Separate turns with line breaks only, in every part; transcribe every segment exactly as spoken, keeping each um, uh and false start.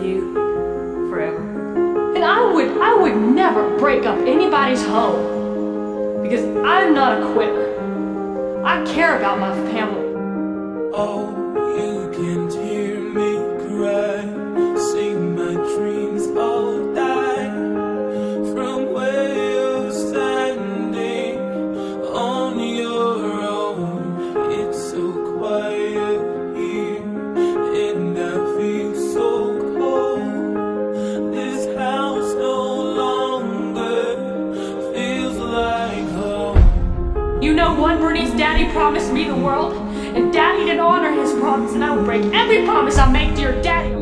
you forever. And I would, I would never break up anybody's home because I'm not a quitter. I care about my family.
Oh, you can't hear me cry, see my dreams all die. From where you're standing on your own, it's so quiet here, and I feel so cold. This house no longer feels like home.
You know what? Birdee's daddy promised me the world, and daddy didn't honor his promise, and I will break every promise I make to your daddy.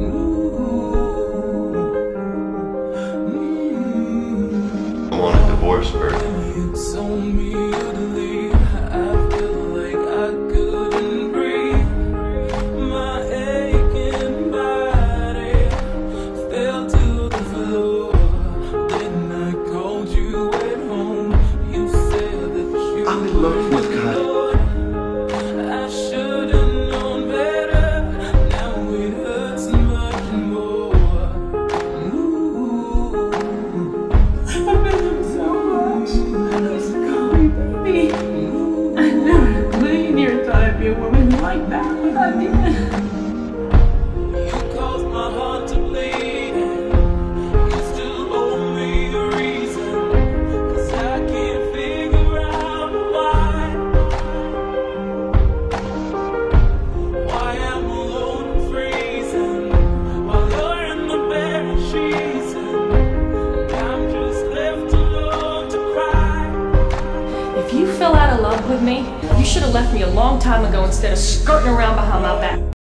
I want a divorce, Birdee.
You told me you'd leave. I feel like I couldn't breathe. My aching body fell to the floor. Then I called you at home. You said that you
I'm in love with God.
I should have known better. Now it hurts much more. Ooh.
I miss him so much. He's calling baby. I never in a million years thought I'd be a woman like that, but I did.
You caused my heart to bleed. You still owe me a reason, 'cause I can't figure out why. Why I'm alone and freezing while you're in the bed and she's in. I'm just left alone to cry.
If you fell out of love with me, you should have left me a long time ago instead of skirting around behind my back.